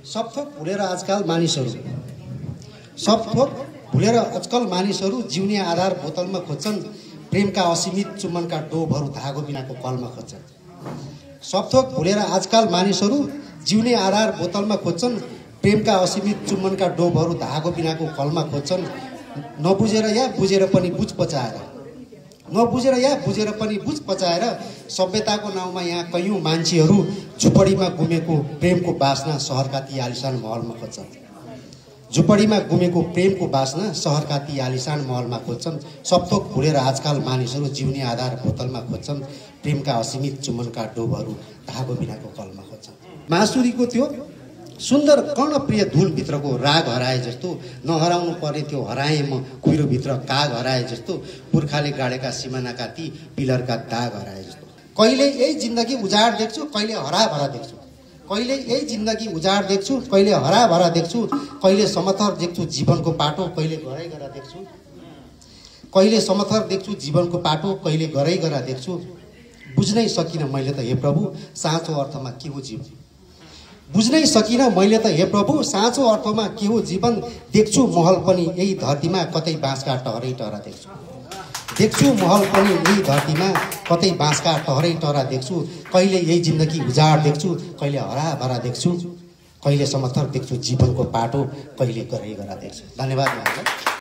सब थोक भुलेर आजकल मानिसहरू जिउने आधार बोतलमा खोज्छन्, प्रेमका असीमित चुम्बनका डोबहरू धागो बिनाको कलमा खोज्छन्। सब थोक भुलेर आजकल मानिसहरू जिउने आधार बोतलमा खोज्छन्, प्रेमका असीमित चुम्बनका डोबहरू धागो बिनाको कलमा खोज्छन्। नबुझेर या बुझेर पनि बुझ पचाएर सभ्यताको नाउँमा यहाँ कैयौं मान्छेहरू झुपडीमा गुमेको प्रेमको बासना सहरका ती आलिशान महलमा खोज्छन्। सब थोक भुलेर आजकल मानिसहरू जिउने आधार बोतलमा खोज्छन्, प्रेमका असीमित चुम्बनका डोबहरू धागो बिनाको कलमा खोज्छन्। मासुरीको त्यो सुन्दर कर्णप्रिय धुनभित्रको राग हराए जस्तो, नहराउनु पर्ने त्यो हराए म कुहिरोभित्र काग हराए जस्तो, पुर्खाले गाडेका सिमानाका ती पिलरका दाग हराए जस्तो। कहिले यही जिन्दगी उजाड देख्छु, कहिले हराभरा देख्छु। कहिले यही जिन्दगी उजाड देख्छु, कहिले हराभरा देख्छु। कहिले समथर देख्छु जीवनको पाटो, कहिले गरै गरा देख्छु। कहिले समथर देख्छु जीवनको पाटो, कहिले गरै गरा देख्छु। बुझ्नै सकिन मैले त हे प्रभु साँचो अर्थमा के हो जीवन। बुझ्नै सकिन मैले त हे प्रभु साँचो अर्थमा के हो जीवन। देख्छु महल पनि यही धरतीमा, कतै बाँसका टहरै टहरा देख्छु। देख्छु महल पनि यही धरतीमा, कतै बाँसका टहरै टहरा देख्छु। कहिले यही जिन्दगी उजाड देख्छु, कहिले हराभरा देख्छु। कहिले समथर देख्छु जीवनको पाटो, कहिले गरै गरा देख्छु। धन्यवाद।